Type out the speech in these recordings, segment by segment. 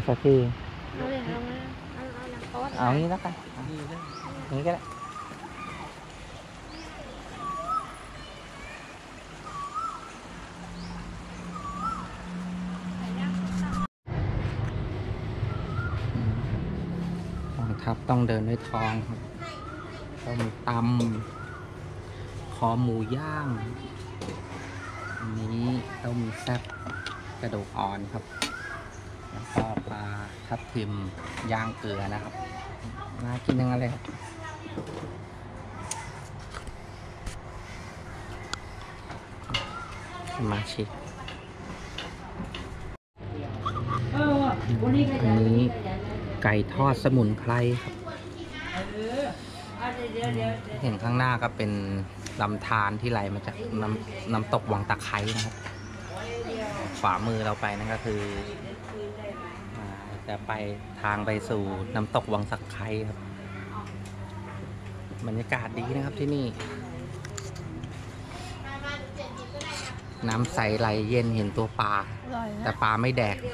สักทีเอาเลยเอามาเอาหนังโต๊ะเอางี้แล้วกันนี้ก็ได้กองทัพต้องเดินด้วยทองครับต้มตำคอหมูย่างอันนี้ต้มแซ่บกระดูกอ่อนครับ แล้วก็ปลาทับทิมย่างเกลือนะครับน่ากินยังไงเลยครับมาชิกอันนี้ไก่ทอดสมุนไพรครับเห็นข้างหน้าก็เป็นลำธารที่ไหลมาจากน้ำตกวังตะไคร้นะครับขวามือเราไปนั่นก็คือจะไปทางไปสู่น้ำตกวังตะไคร้ครับบรรยากาศดีนะครับที่นี่น้ำใสไหลเย็นเห็นตัวปลาแต่ปลาไม่แดก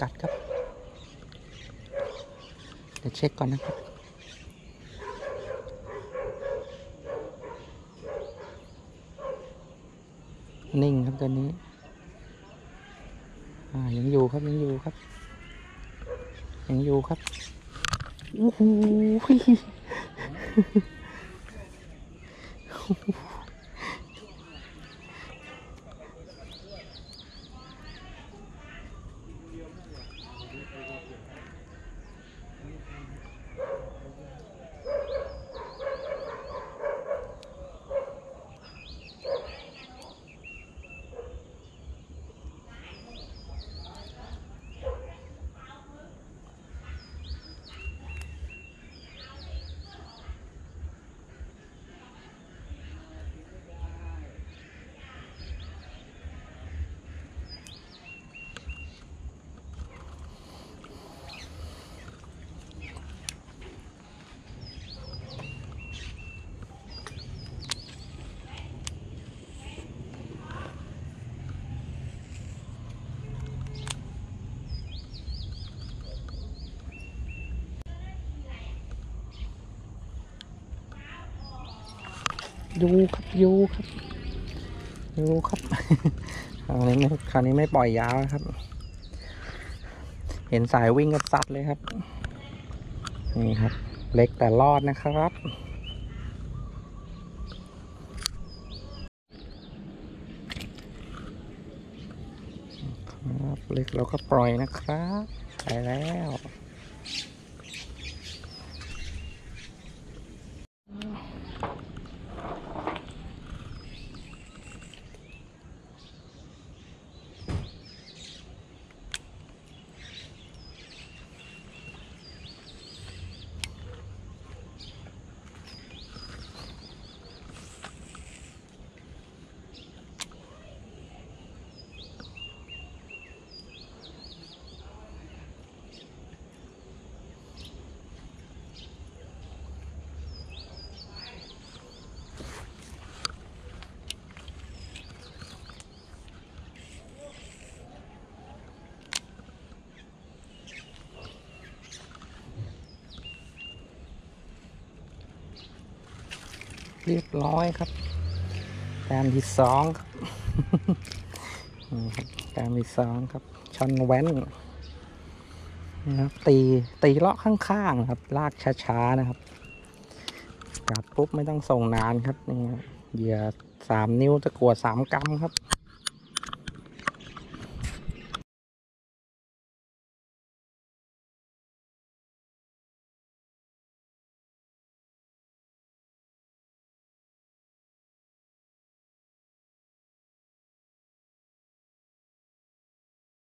กัดครับ เดี๋ยวเช็คก่อนนะครับนิ่งครับตัวนี้ยังอยู่ครับยังอยู่ครับยังอยู่ครับโอ้โหอยู่ครับอยู่ครับอยู่ครับ คราวนี้ไม่ปล่อยยาวครับ เห็นสายวิ่งกับซัดเลยครับนี่ครับเล็กแต่รอดนะครับครับเล็กเราก็ปล่อยนะครับไปแล้วเรียบร้อยครับแต้มที่สองครับ แต้มที่สองครับช่อนแว้นนะครับตีเลาะข้างๆครับลากช้าๆนะครับกัดปุ๊บไม่ต้องส่งนานครับนี่เหยื่อ3 นิ้วตะกั่ว3 กรัมครับ